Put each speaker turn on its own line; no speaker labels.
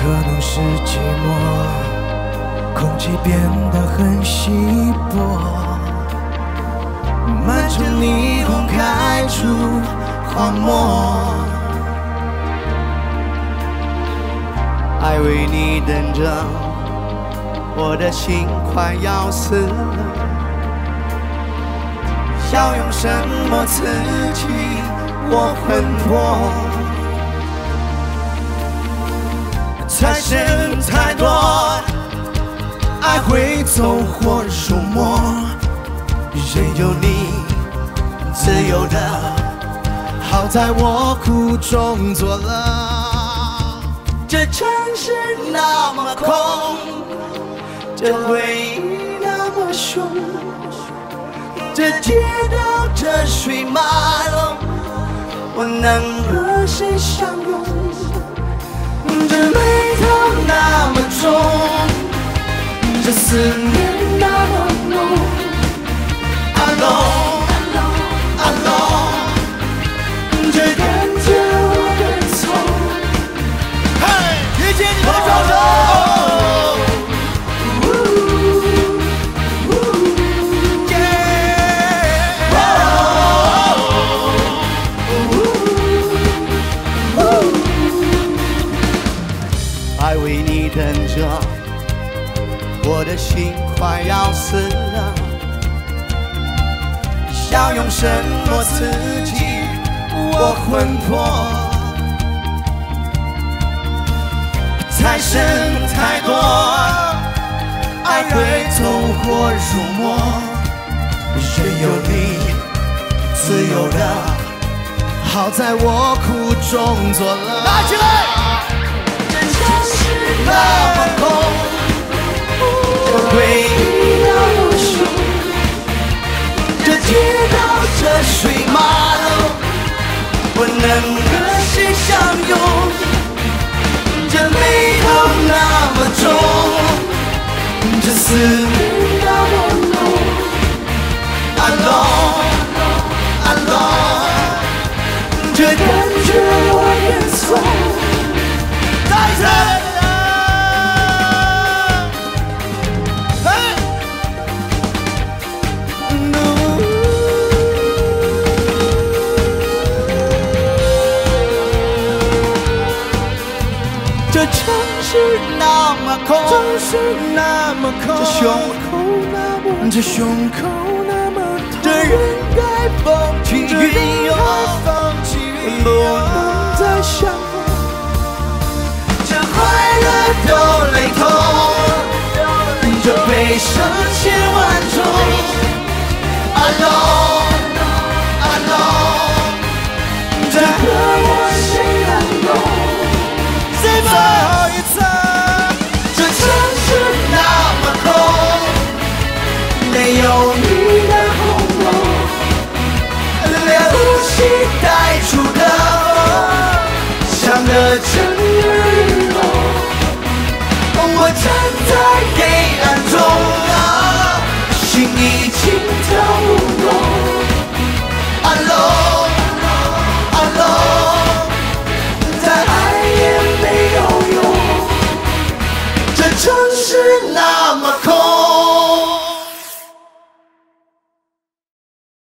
可能是寂寞，空气变得很稀薄，满城霓虹开出荒漠，爱为你等着，我的心快要死了，要用什么刺激我魂魄？太深太多，爱会走火入魔，任由你自由的，好在我苦中作乐。这城市那么空，这回忆那么凶，这街道这水马龙，我能和谁相拥？这眉头那么重，这思念那么浓。Alone, alone, 这感觉我很痛。嘿，遇见你的双手。爱为你等着，我的心快要死了，要用什么刺激我魂魄？太深太多，爱会走火入魔，任由你自由的，好在我苦中作乐。拿起来！那么空，这回忆那么凶，这街道这水马龙，我能和谁相拥？这眉头那么重，这思念那么浓。Alone, alone， 这感觉我也错。再一次。这城市那么空，城市那么空，这胸口那么，这胸口那么痛，这人该风起云涌，不能再相逢。这快乐都雷同，这悲伤千万种。Alone, alone， 这和我谁能懂？最后一次，这城市那么空，没有你的红楼，连呼吸带出的风，像个整日落。我站在黑暗中啊，心已经跳不动。Alone, alone， 再爱也没有用，这城市那